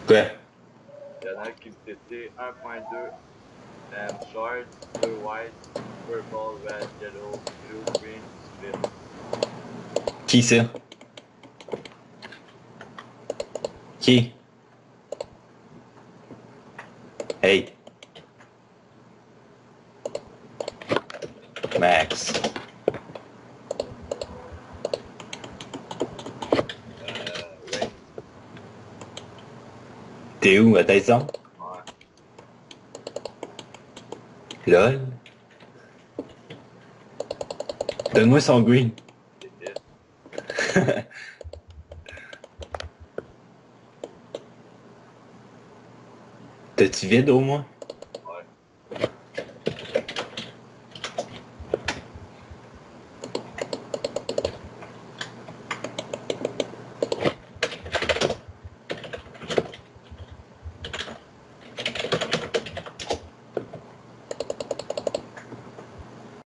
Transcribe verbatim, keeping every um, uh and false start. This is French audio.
Quoi? Il y en a qui me citait un point deux, um, short, deux white, purple, red, yellow, blue, green, split. Qui ça? Qui? Hey. Max. Euh, rainz. T'es où? À Tyson? Ouais. Lol. Donne-moi son green. C'est it. T'as-tu vide au moins?